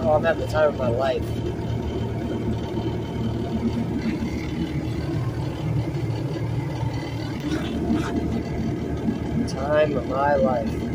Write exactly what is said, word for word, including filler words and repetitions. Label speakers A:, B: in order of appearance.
A: Oh, I'm having the time of my life. Time of my life.